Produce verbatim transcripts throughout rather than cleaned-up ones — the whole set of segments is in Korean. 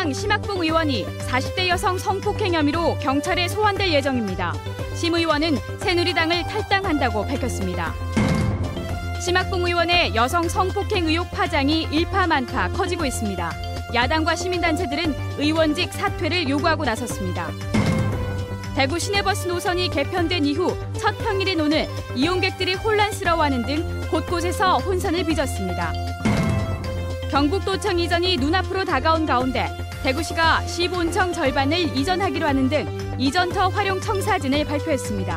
새누리당 심학봉 의원이 사십 대 여성 성폭행 혐의로 경찰에 소환될 예정입니다. 심 의원은 새누리당을 탈당한다고 밝혔습니다. 심학봉 의원의 여성 성폭행 의혹 파장이 일파만파 커지고 있습니다. 야당과 시민단체들은 의원직 사퇴를 요구하고 나섰습니다. 대구 시내버스 노선이 개편된 이후 첫 평일인 오늘 이용객들이 혼란스러워하는 등 곳곳에서 혼선을 빚었습니다. 경북도청 이전이 눈앞으로 다가온 가운데 대구시가 시본청 절반을 이전하기로 하는 등 이전터 활용 청사진을 발표했습니다.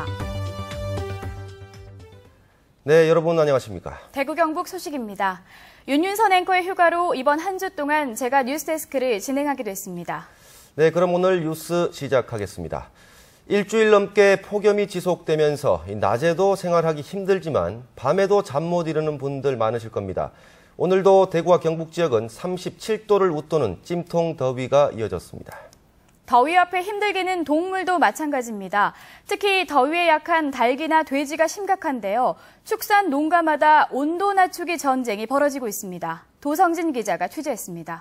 네, 여러분 안녕하십니까? 대구 경북 소식입니다. 윤윤선 앵커의 휴가로 이번 한 주 동안 제가 뉴스데스크를 진행하게 됐습니다. 네, 그럼 오늘 뉴스 시작하겠습니다. 일주일 넘게 폭염이 지속되면서 낮에도 생활하기 힘들지만 밤에도 잠 못 이루는 분들 많으실 겁니다. 오늘도 대구와 경북 지역은 삼십칠 도를 웃도는 찜통 더위가 이어졌습니다. 더위 앞에 힘들기는 동물도 마찬가지입니다. 특히 더위에 약한 닭이나 돼지가 심각한데요. 축산 농가마다 온도 낮추기 전쟁이 벌어지고 있습니다. 도성진 기자가 취재했습니다.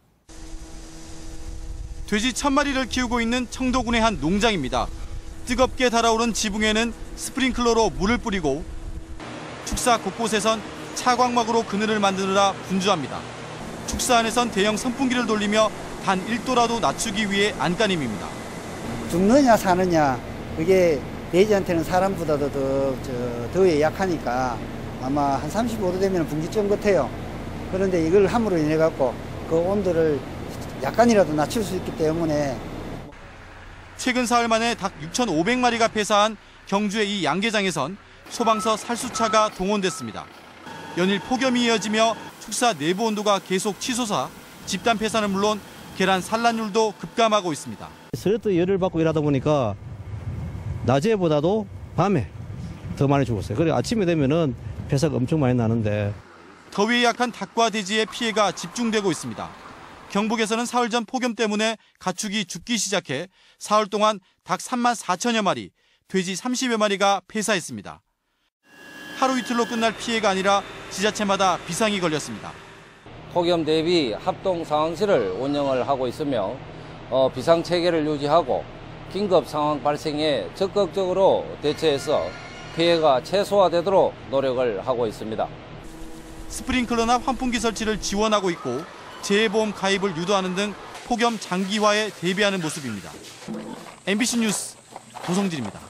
돼지 천 마리를 키우고 있는 청도군의 한 농장입니다. 뜨겁게 달아오른 지붕에는 스프링클러로 물을 뿌리고 축사 곳곳에선 차광막으로 그늘을 만드느라 분주합니다. 축사 안에선 대형 선풍기를 돌리며 단 일 도라도 낮추기 위해 안간힘입니다. 죽느냐 사느냐 그게 돼지한테는 사람보다도 더 저, 더위에 약하니까 아마 한 삼십오 도 되면 분기점 같아요. 그런데 이걸 함으로 인해 갖고 그 온도를 약간이라도 낮출 수 있기 때문에 최근 사흘 만에 닭 육천오백 마리가 폐사한 경주의 이 양계장에선 소방서 살수차가 동원됐습니다. 연일 폭염이 이어지며 축사 내부 온도가 계속 치솟아 집단 폐사는 물론 계란 산란율도 급감하고 있습니다. 서로 열을 받고 일하다 보니까 낮에보다도 밤에 더 많이 죽었어요. 그리고 아침에 되면은 폐사가 엄청 많이 나는데 더위에 약한 닭과 돼지의 피해가 집중되고 있습니다. 경북에서는 사흘 전 폭염 때문에 가축이 죽기 시작해 사흘 동안 닭 삼만 사천여 마리, 돼지 삼십여 마리가 폐사했습니다. 하루 이틀로 끝날 피해가 아니라 지자체마다 비상이 걸렸습니다. 폭염 대비 합동 상황실을 운영을 하고 있으며 어, 비상 체계를 유지하고 긴급 상황 발생에 적극적으로 대처해서 피해가 최소화되도록 노력을 하고 있습니다. 스프링클러나 환풍기 설치를 지원하고 있고 재해보험 가입을 유도하는 등 폭염 장기화에 대비하는 모습입니다. 엠비씨 뉴스 도성진입니다.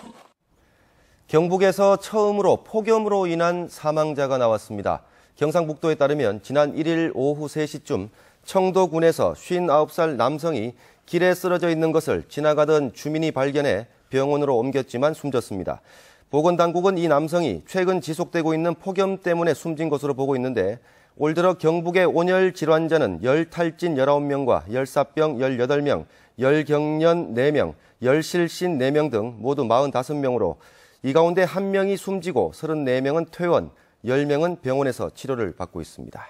경북에서 처음으로 폭염으로 인한 사망자가 나왔습니다. 경상북도에 따르면 지난 일 일 오후 세 시쯤 청도군에서 쉰아홉 살 남성이 길에 쓰러져 있는 것을 지나가던 주민이 발견해 병원으로 옮겼지만 숨졌습니다. 보건당국은 이 남성이 최근 지속되고 있는 폭염 때문에 숨진 것으로 보고 있는데 올 들어 경북의 온열 질환자는 열탈진 열아홉 명과 열사병 열여덟 명, 열경련 네 명, 열실신 네 명 등 모두 마흔다섯 명으로 이 가운데 한 명이 숨지고 서른네 명은 퇴원, 열 명은 병원에서 치료를 받고 있습니다.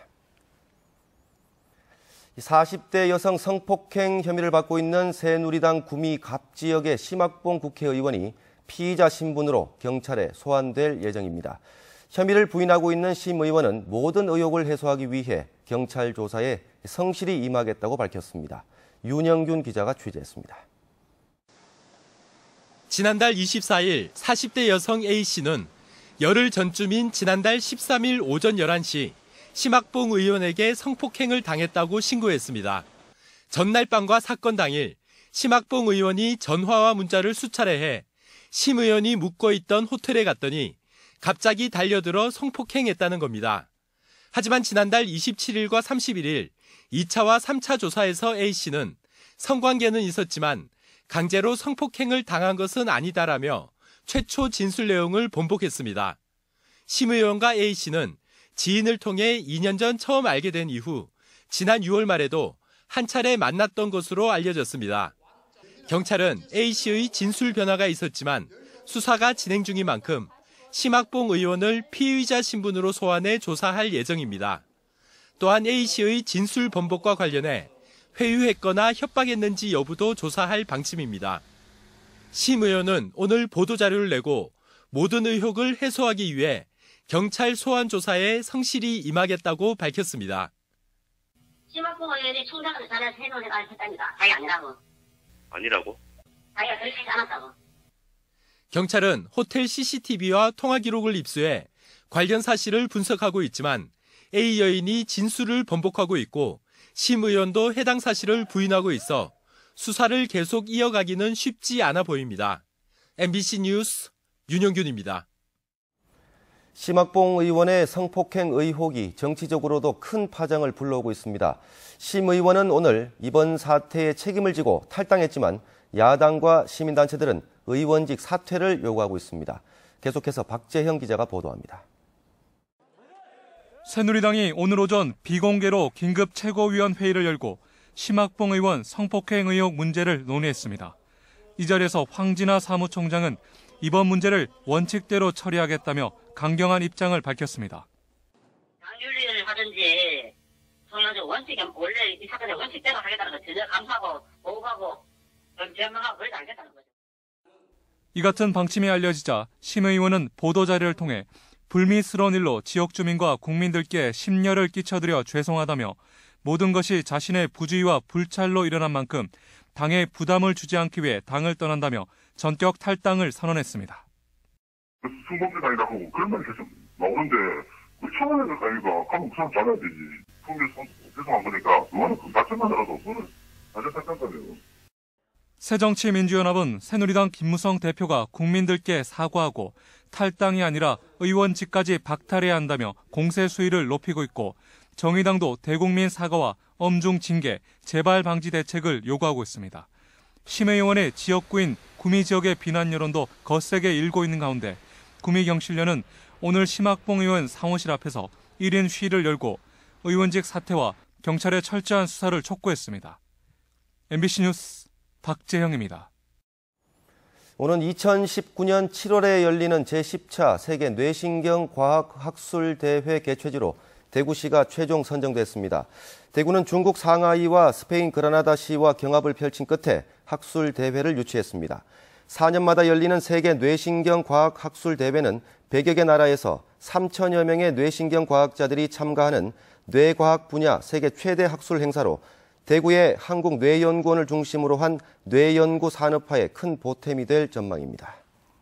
사십 대 여성 성폭행 혐의를 받고 있는 새누리당 구미 갑 지역의 심학봉 국회의원이 피의자 신분으로 경찰에 소환될 예정입니다. 혐의를 부인하고 있는 심 의원은 모든 의혹을 해소하기 위해 경찰 조사에 성실히 임하겠다고 밝혔습니다. 윤영균 기자가 취재했습니다. 지난달 이십사 일 사십 대 여성 A씨는 열흘 전쯤인 지난달 십삼 일 오전 열한 시 심학봉 의원에게 성폭행을 당했다고 신고했습니다. 전날 밤과 사건 당일 심학봉 의원이 전화와 문자를 수차례 해 심 의원이 묵고 있던 호텔에 갔더니 갑자기 달려들어 성폭행했다는 겁니다. 하지만 지난달 이십칠 일과 삼십일 일 이 차와 삼 차 조사에서 A씨는 성관계는 있었지만 강제로 성폭행을 당한 것은 아니다라며 최초 진술 내용을 번복했습니다. 심 의원과 A씨는 지인을 통해 이 년 전 처음 알게 된 이후 지난 유월 말에도 한 차례 만났던 것으로 알려졌습니다. 경찰은 A씨의 진술 변화가 있었지만 수사가 진행 중인 만큼 심학봉 의원을 피의자 신분으로 소환해 조사할 예정입니다. 또한 A씨의 진술 번복과 관련해 회유했거나 협박했는지 여부도 조사할 방침입니다. 심 의원은 오늘 보도자료를 내고 모든 의혹을 해소하기 위해 경찰 소환 조사에 성실히 임하겠다고 밝혔습니다. 심학봉 의원이 총장한테 전화해서 해명을 했답니다. 자기 아니라고. 아니라고? 자기가 그렇게 하지 않았다고. 경찰은 호텔 씨씨티비와 통화 기록을 입수해 관련 사실을 분석하고 있지만 A 여인이 진술을 번복하고 있고 심 의원도 해당 사실을 부인하고 있어 수사를 계속 이어가기는 쉽지 않아 보입니다. 엠비씨 뉴스 윤영균입니다. 심학봉 의원의 성폭행 의혹이 정치적으로도 큰 파장을 불러오고 있습니다. 심 의원은 오늘 이번 사태에 책임을 지고 탈당했지만 야당과 시민단체들은 의원직 사퇴를 요구하고 있습니다. 계속해서 박재형 기자가 보도합니다. 새누리당이 오늘 오전 비공개로 긴급 최고위원 회의를 열고 심학봉 의원 성폭행 의혹 문제를 논의했습니다. 이 자리에서 황진화 사무총장은 이번 문제를 원칙대로 처리하겠다며 강경한 입장을 밝혔습니다. 당윤리를 하든지 소위원장 원칙 원래 이 사건의 원칙대로 하겠다는 거 전혀 감사하고 보고하고 변명하고 그러지 않겠다는 거죠. 이 같은 방침이 알려지자 심 의원은 보도자료를 통해 불미스러운 일로 지역 주민과 국민들께 심려를 끼쳐드려 죄송하다며 모든 것이 자신의 부주의와 불찰로 일어난 만큼 당에 부담을 주지 않기 위해 당을 떠난다며 전격 탈당을 선언했습니다. 승복대 다니라고 그런 말이 계속 나오는데 그 청와대 가니까 가면 그 사람 잘해야 되지. 통일 죄송한 거니까 그거는 그 자체만이라도 그거는 자체 탈당이에요. 새정치민주연합은 새누리당 김무성 대표가 국민들께 사과하고 탈당이 아니라 의원직까지 박탈해야 한다며 공세 수위를 높이고 있고 정의당도 대국민 사과와 엄중 징계, 재발 방지 대책을 요구하고 있습니다. 심의원의 지역구인 구미 지역의 비난 여론도 거세게 일고 있는 가운데 구미경실련은 오늘 심학봉 의원 사무실 앞에서 일 인 시위를 열고 의원직 사퇴와 경찰의 철저한 수사를 촉구했습니다. 엠비씨 뉴스 박재형입니다. 오는 이천십구 년 칠월에 열리는 제십 차 세계 뇌신경과학학술대회 개최지로 대구시가 최종 선정됐습니다. 대구는 중국 상하이와 스페인 그라나다시와 경합을 펼친 끝에 학술대회를 유치했습니다. 사 년마다 열리는 세계 뇌신경과학학술대회는 백여 개 나라에서 삼천여 명의 뇌신경과학자들이 참가하는 뇌과학 분야 세계 최대 학술 행사로 대구의 한국뇌연구원을 중심으로 한 뇌연구 산업화에 큰 보탬이 될 전망입니다.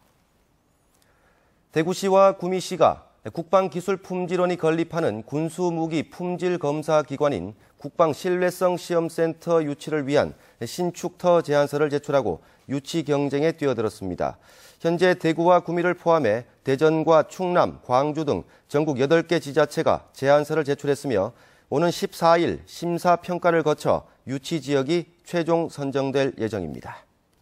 대구시와 구미시가 국방기술품질원이 건립하는 군수무기 품질검사기관인 국방신뢰성시험센터 유치를 위한 신축터 제안서를 제출하고 유치 경쟁에 뛰어들었습니다. 현재 대구와 구미를 포함해 대전과 충남, 광주 등 전국 여덟 개 지자체가 제안서를 제출했으며 오는 십사 일 심사평가를 거쳐 유치 지역이 최종 선정될 예정입니다.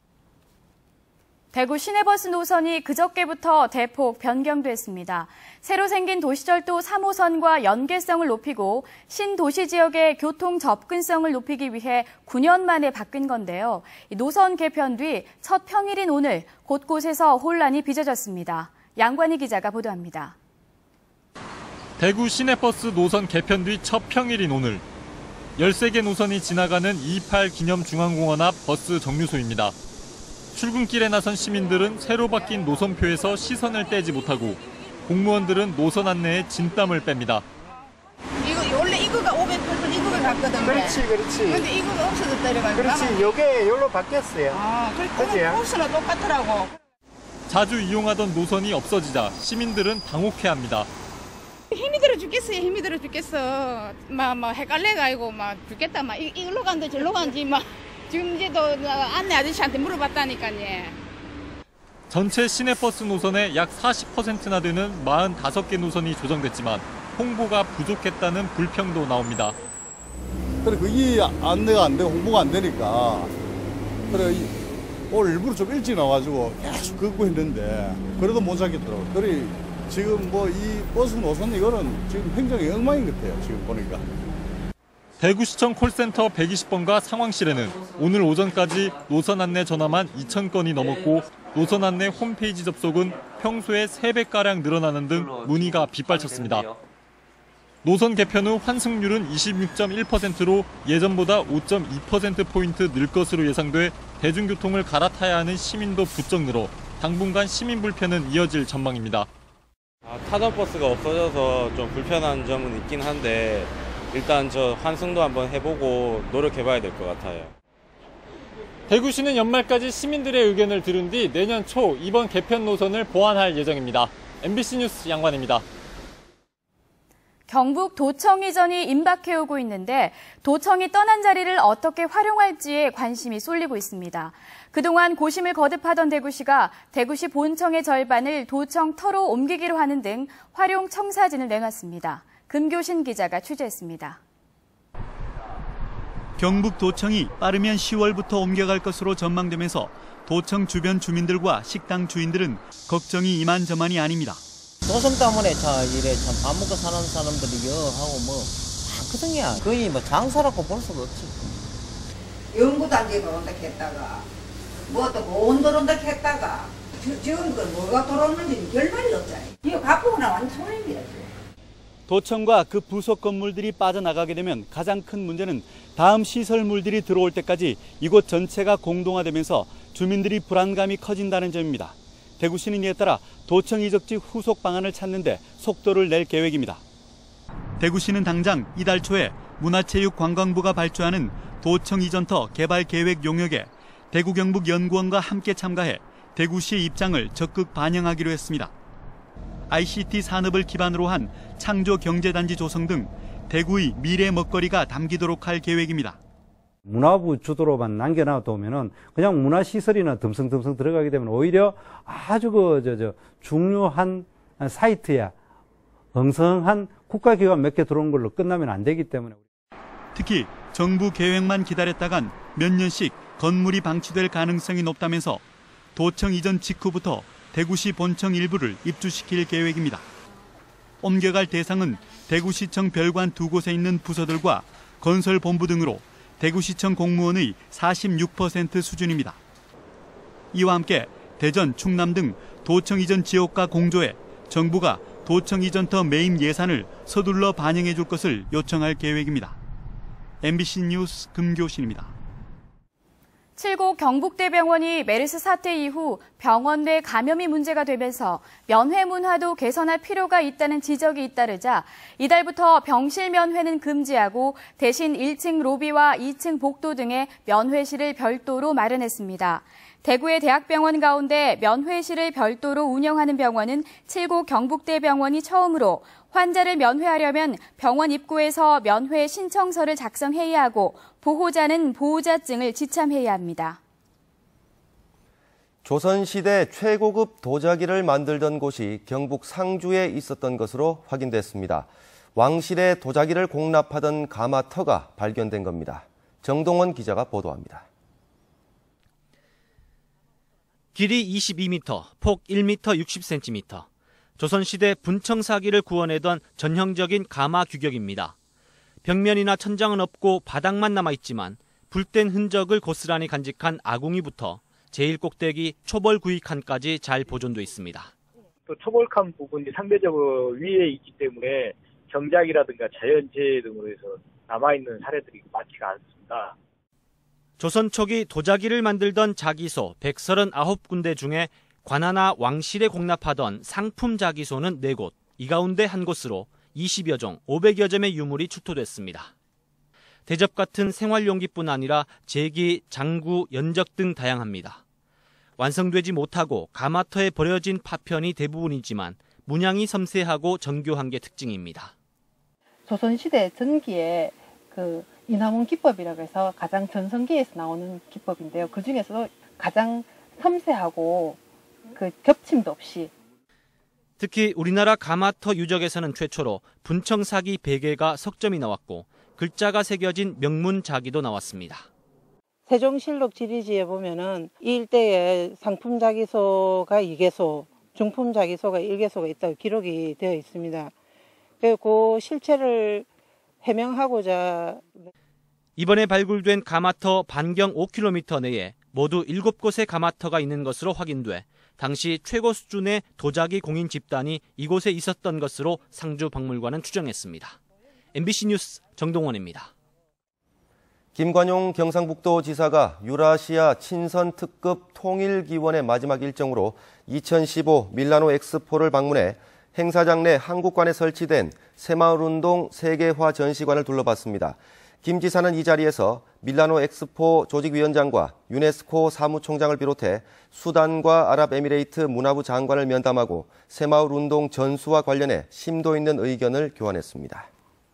대구 시내버스 노선이 그저께부터 대폭 변경됐습니다. 새로 생긴 도시철도 삼 호선과 연계성을 높이고 신도시 지역의 교통 접근성을 높이기 위해 구 년 만에 바뀐 건데요. 노선 개편 뒤 첫 평일인 오늘 곳곳에서 혼란이 빚어졌습니다. 양관희 기자가 보도합니다. 대구 시내버스 노선 개편 뒤 첫 평일인 오늘 열세 개 노선이 지나가는 이십팔 기념중앙공원 앞 버스 정류소입니다. 출근길에 나선 시민들은 새로 바뀐 노선표에서 시선을 떼지 못하고 공무원들은 노선 안내에 진땀을 뺍니다. 이거 원래 이거가 오백팔 번 이거가 갔거든요. 그렇지, 그렇지. 근데 이거가 없어졌다 이래가지고. 그렇지, 요게 요로 바뀌었어요. 아, 그래, 코스는 똑같더라고. 자주 이용하던 노선이 없어지자 시민들은 당혹해합니다. 힘이 들어 죽겠어요. 힘이 들어 죽겠어. 막, 막 헷갈려가지고 막 죽겠다. 막 이, 이걸로 간다 저로 간지 막 지금 이제 또 안내 아저씨한테 물어봤다니까요. 전체 시내버스 노선의 약 사십 퍼센트나 되는 사십오 개 노선이 조정됐지만 홍보가 부족했다는 불평도 나옵니다. 그래 그게 안내가 안 되고 홍보가 안 되니까 그래 오늘 일부러 좀 일찍 나와가지고 계속 걷고 있는데 그래도 못 잡겠더라고. 그래 지금 뭐 이 버스 노선 이거는 지금 행정이 엉망인 것 같아요. 지금 보니까. 대구시청 콜센터 백이십 번과 상황실에는 오늘 오전까지 노선 안내 전화만 이천 건이 넘었고 노선 안내 홈페이지 접속은 평소에 세 배가량 늘어나는 등 문의가 빗발쳤습니다. 노선 개편 후 환승률은 이십육 점 일 퍼센트로 예전보다 오 점 이 퍼센트포인트 늘 것으로 예상돼 대중교통을 갈아타야 하는 시민도 부쩍 늘어 당분간 시민 불편은 이어질 전망입니다. 아, 타전버스가 없어져서 좀 불편한 점은 있긴 한데 일단 저 환승도 한번 해보고 노력해봐야 될 것 같아요. 대구시는 연말까지 시민들의 의견을 들은 뒤 내년 초 이번 개편 노선을 보완할 예정입니다. 엠비씨 뉴스 양관입니다. 경북 도청 이전이 임박해오고 있는데 도청이 떠난 자리를 어떻게 활용할지에 관심이 쏠리고 있습니다. 그동안 고심을 거듭하던 대구시가 대구시 본청의 절반을 도청터로 옮기기로 하는 등 활용 청사진을 내놨습니다. 금교신 기자가 취재했습니다. 경북 도청이 빠르면 시월부터 옮겨갈 것으로 전망되면서 도청 주변 주민들과 식당 주인들은 걱정이 이만저만이 아닙니다. 도청 때문에 참 이래 참 밥 먹고 사는 사람들이 여 하고 뭐 많거든요. 거의 뭐 장사라고 볼 수가 없지. 연구단지가 온다 했다가 뭐 또 온돌 온다 했다가 지금 그 뭐가 돌아오는지 결말이 없잖아요. 이거 갖고 나 완전 손해입니다. 도청과 그 부속 건물들이 빠져나가게 되면 가장 큰 문제는 다음 시설물들이 들어올 때까지 이곳 전체가 공동화되면서 주민들이 불안감이 커진다는 점입니다. 대구시는 이에 따라 도청 이적지 후속 방안을 찾는데 속도를 낼 계획입니다. 대구시는 당장 이달 초에 문화체육관광부가 발주하는 도청 이전터 개발 계획 용역에 대구 경북연구원과 함께 참가해 대구시의 입장을 적극 반영하기로 했습니다. 아이씨티 산업을 기반으로 한 창조경제단지 조성 등 대구의 미래 먹거리가 담기도록 할 계획입니다. 문화부 주도로만 남겨놔두면은 그냥 문화시설이나 듬성듬성 들어가게 되면 오히려 아주 그, 저, 저, 중요한 사이트야 엉성한 국가기관 몇 개 들어온 걸로 끝나면 안 되기 때문에. 특히 정부 계획만 기다렸다간 몇 년씩 건물이 방치될 가능성이 높다면서 도청 이전 직후부터 대구시 본청 일부를 입주시킬 계획입니다. 옮겨갈 대상은 대구시청 별관 두 곳에 있는 부서들과 건설본부 등으로 대구시청 공무원의 사십육 퍼센트 수준입니다. 이와 함께 대전, 충남 등 도청 이전 지역과 공조해 정부가 도청 이전터 매입 예산을 서둘러 반영해 줄 것을 요청할 계획입니다. 엠비씨 뉴스 금교신입니다. 칠곡 경북대병원이 메르스 사태 이후 병원 내 감염이 문제가 되면서 면회 문화도 개선할 필요가 있다는 지적이 잇따르자 이달부터 병실 면회는 금지하고 대신 일 층 로비와 이 층 복도 등의 면회실을 별도로 마련했습니다. 대구의 대학병원 가운데 면회실을 별도로 운영하는 병원은 칠곡 경북대병원이 처음으로 환자를 면회하려면 병원 입구에서 면회 신청서를 작성해야 하고 보호자는 보호자증을 지참해야 합니다. 조선시대 최고급 도자기를 만들던 곳이 경북 상주에 있었던 것으로 확인됐습니다. 왕실의 도자기를 공납하던 가마터가 발견된 겁니다. 정동원 기자가 보도합니다. 길이 이십이 미터, 폭 일 미터 육십 센티미터. 조선시대 분청사기를 구워내던 전형적인 가마 규격입니다. 벽면이나 천장은 없고 바닥만 남아있지만 불뗀 흔적을 고스란히 간직한 아궁이부터 제일 꼭대기 초벌구이칸까지 잘 보존돼 있습니다. 또 초벌칸 부분이 상대적으로 위에 있기 때문에 경작이라든가 자연재해 등으로 해서 남아있는 사례들이 많지가 않습니다. 조선 초기 도자기를 만들던 자기소 백삼십구 군데 중에 관하나 왕실에 공납하던 상품 자기소는 네 곳, 이 가운데 한 곳으로 이십여 종 오백여 점의 유물이出土됐습니다. 대접 같은 생활용기뿐 아니라 제기, 장구, 연적 등 다양합니다. 완성되지 못하고 가마터에 버려진 파편이 대부분이지만 문양이 섬세하고 정교한 게 특징입니다. 조선시대 전기에 그 이남원 기법이라고 해서 가장 전성기에서 나오는 기법인데요. 그 중에서도 가장 섬세하고 그 겹침도 없이. 특히 우리나라 가마터 유적에서는 최초로 분청사기 베개가 석점이 나왔고 글자가 새겨진 명문 자기도 나왔습니다. 세종실록 지리지에 보면은 이 일대에 상품 자기소가 이 개소, 중품 자기소가 일 개소가 있다고 기록이 되어 있습니다. 그리고 그 실체를 해명하고자 이번에 발굴된 가마터 반경 오 킬로미터 내에 모두 일곱 곳의 가마터가 있는 것으로 확인돼 당시 최고 수준의 도자기 공인 집단이 이곳에 있었던 것으로 상주박물관은 추정했습니다. 엠비씨 뉴스 정동원입니다. 김관용 경상북도 지사가 유라시아 친선 특급 통일기원의 마지막 일정으로 이천십오 밀라노 엑스포를 방문해 행사장 내 한국관에 설치된 새마을운동 세계화 전시관을 둘러봤습니다. 김 지사는 이 자리에서 밀라노 엑스포 조직위원장과 유네스코 사무총장을 비롯해 수단과 아랍에미레이트 문화부 장관을 면담하고 새마을운동 전수와 관련해 심도 있는 의견을 교환했습니다.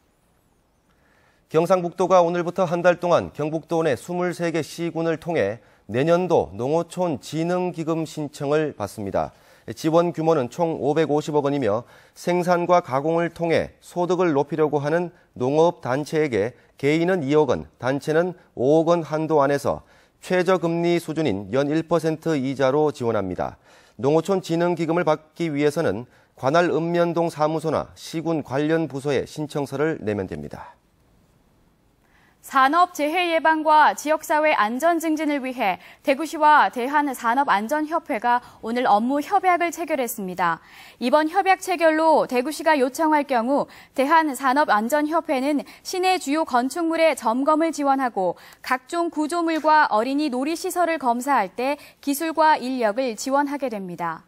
경상북도가 오늘부터 한 달 동안 경북도 내 스물세 개 시군을 통해 내년도 농어촌 진흥기금 신청을 받습니다. 지원 규모는 총 오백오십억 원이며 생산과 가공을 통해 소득을 높이려고 하는 농업단체에게 개인은 이억 원, 단체는 오억 원 한도 안에서 최저금리 수준인 연 일 퍼센트 이자로 지원합니다. 농어촌 진흥기금을 받기 위해서는 관할 읍면동 사무소나 시군 관련 부서에 신청서를 내면 됩니다. 산업재해 예방과 지역사회 안전 증진을 위해 대구시와 대한산업안전협회가 오늘 업무 협약을 체결했습니다. 이번 협약 체결로 대구시가 요청할 경우 대한산업안전협회는 시내 주요 건축물의 점검을 지원하고 각종 구조물과 어린이 놀이시설을 검사할 때 기술과 인력을 지원하게 됩니다.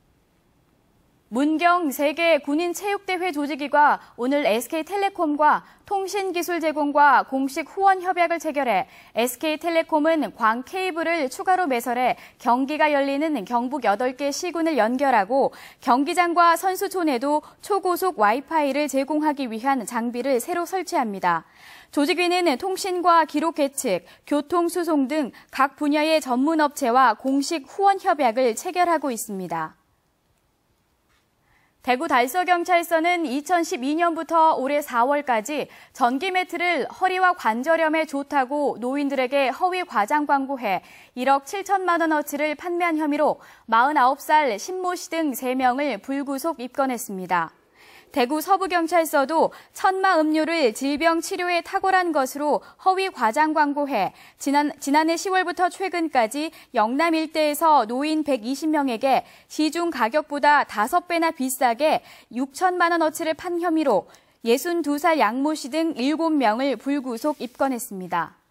문경 세계 군인체육대회 조직위가 오늘 에스케이텔레콤과 통신기술 제공과 공식 후원 협약을 체결해 에스케이텔레콤은 광 케이블을 추가로 매설해 경기가 열리는 경북 여덟 개 시군을 연결하고 경기장과 선수촌에도 초고속 와이파이를 제공하기 위한 장비를 새로 설치합니다. 조직위는 통신과 기록 예측, 교통 수송 등 각 분야의 전문 업체와 공식 후원 협약을 체결하고 있습니다. 대구 달서경찰서는 이천십이 년부터 올해 사월까지 전기 매트를 허리와 관절염에 좋다고 노인들에게 허위 과장 광고해 일억 칠천만 원어치를 판매한 혐의로 마흔아홉 살 신모 씨 등 세 명을 불구속 입건했습니다. 대구 서부경찰서도 천마 음료를 질병 치료에 탁월한 것으로 허위 과장 광고해 지난, 지난해 시월부터 최근까지 영남 일대에서 노인 백이십 명에게 시중 가격보다 다섯 배나 비싸게 육천만 원어치를 판 혐의로 예순두 살 양모 씨 등 일곱 명을 불구속 입건했습니다.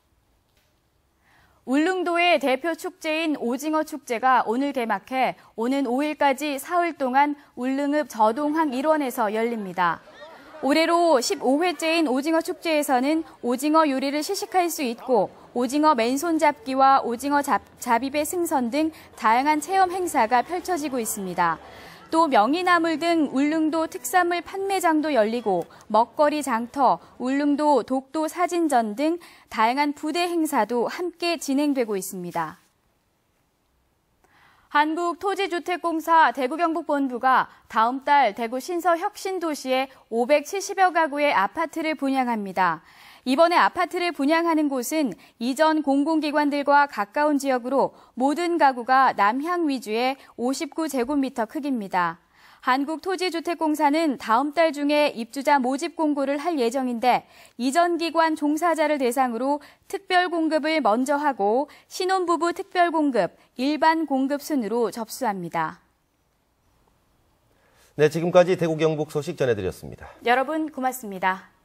울릉도의 대표 축제인 오징어 축제가 오늘 개막해 오는 오일까지 사흘 동안 울릉읍 저동항 일원에서 열립니다. 올해로 십오 회째인 오징어 축제에서는 오징어 요리를 시식할 수 있고 오징어 맨손 잡기와 오징어 잡, 잡입의 승선 등 다양한 체험 행사가 펼쳐지고 있습니다. 또 명이나물 등 울릉도 특산물 판매장도 열리고 먹거리 장터, 울릉도 독도 사진전 등 다양한 부대 행사도 함께 진행되고 있습니다. 한국토지주택공사 대구경북본부가 다음 달 대구 신서 혁신도시에 오백칠십여 가구의 아파트를 분양합니다. 이번에 아파트를 분양하는 곳은 이전 공공기관들과 가까운 지역으로 모든 가구가 남향 위주의 오십구 제곱미터 크기입니다. 한국토지주택공사는 다음 달 중에 입주자 모집 공고를 할 예정인데 이전 기관 종사자를 대상으로 특별 공급을 먼저 하고 신혼부부 특별 공급, 일반 공급 순으로 접수합니다. 네, 지금까지 대구 경북 소식 전해드렸습니다. 여러분 고맙습니다.